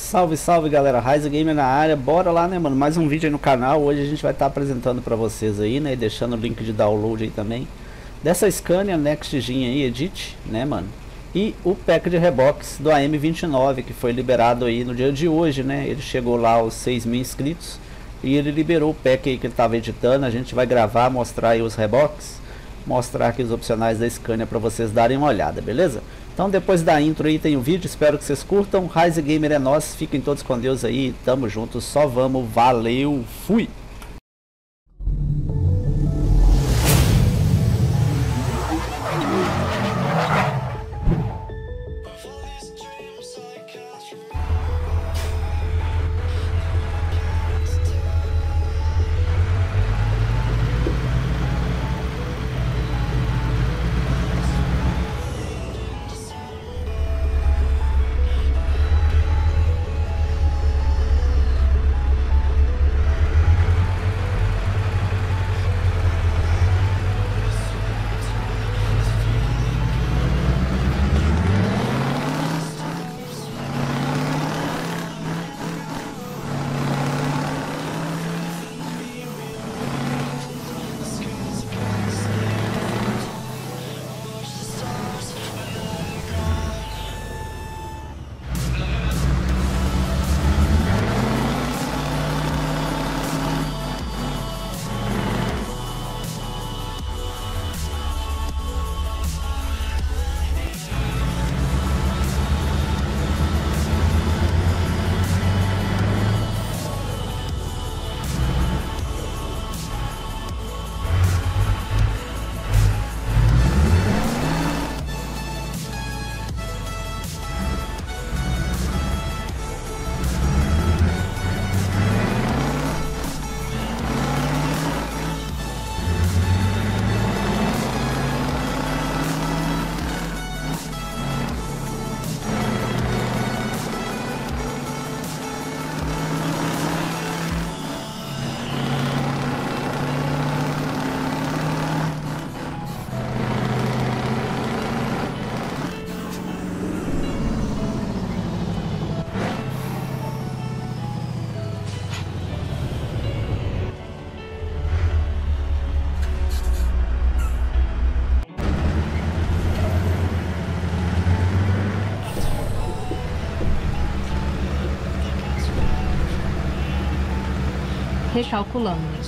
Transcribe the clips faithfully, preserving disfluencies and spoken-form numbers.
Salve, salve galera, Ryze Gamer na área, bora lá né mano, mais um vídeo aí no canal. Hoje a gente vai estar tá apresentando pra vocês aí, né, e deixando o link de download aí também dessa Scania Next Gen aí, Edit, né mano, e o pack de rebox do A M vinte e nove que foi liberado aí no dia de hoje, né. Ele chegou lá aos seis mil inscritos e ele liberou o pack aí que ele tava editando. A gente vai gravar, mostrar aí os rebox, mostrar aqui os opcionais da Scania pra vocês darem uma olhada, beleza? Então depois da intro aí tem o vídeo, espero que vocês curtam. Ryze Gamer é nós, fiquem todos com Deus aí, tamo junto, só vamos, valeu, fui! Recalculando.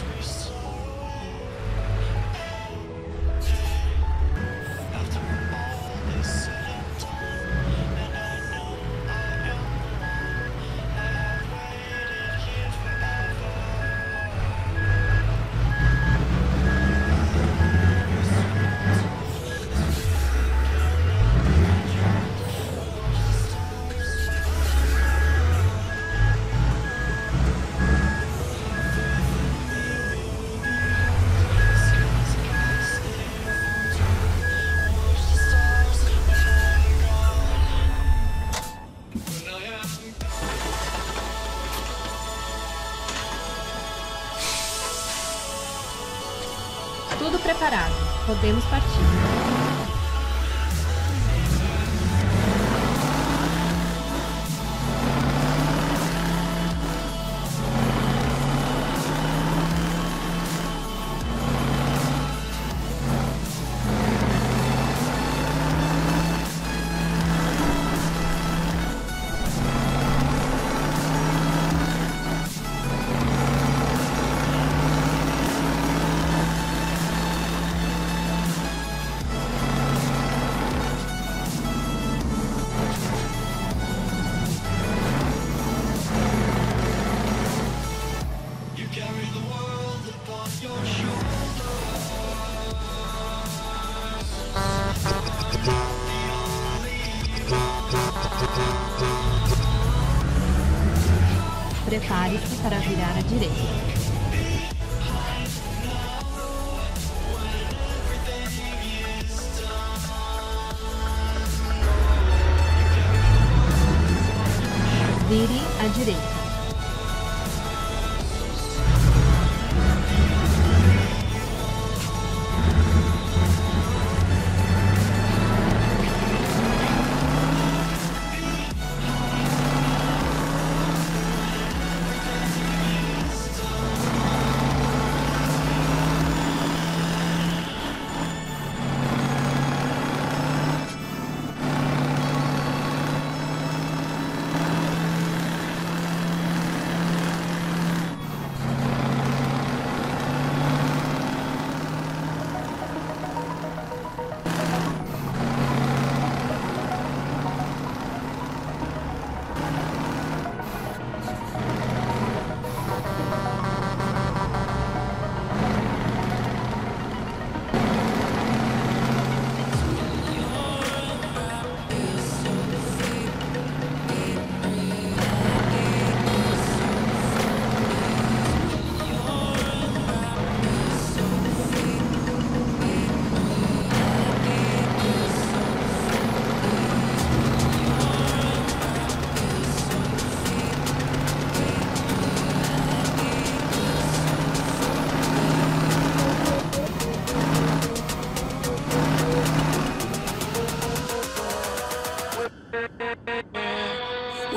Tudo preparado, podemos partir. Prepare-se para virar à direita. Vire à direita.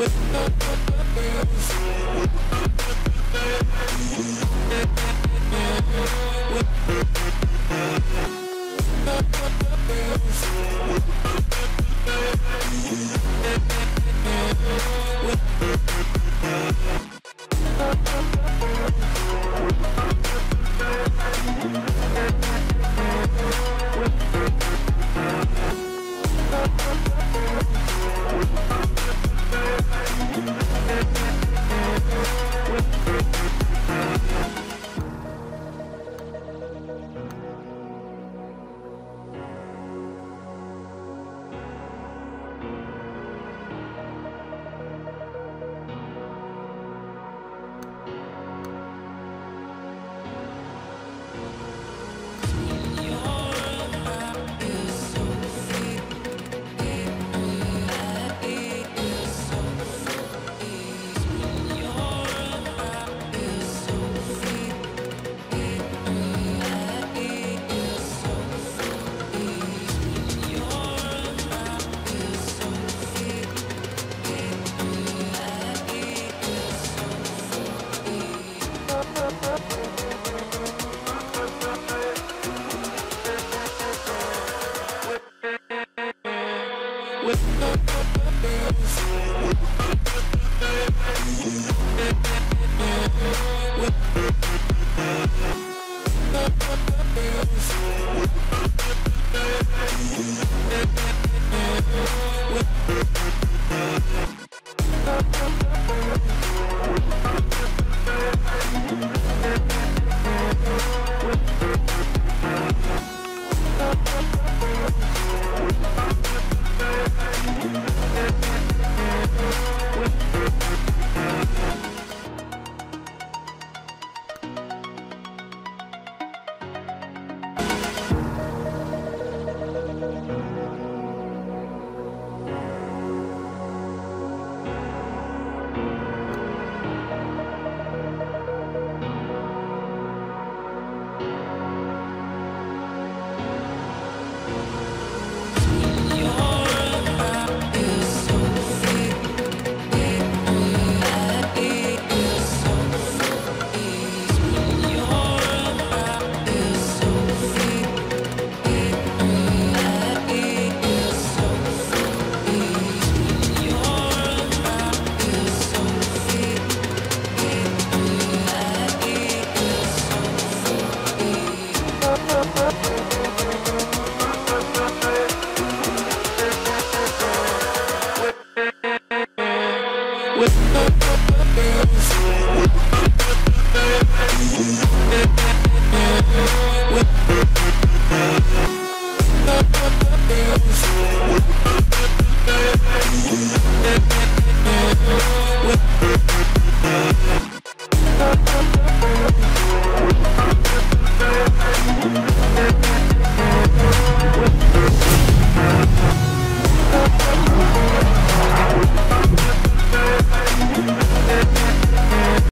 We'll be right back.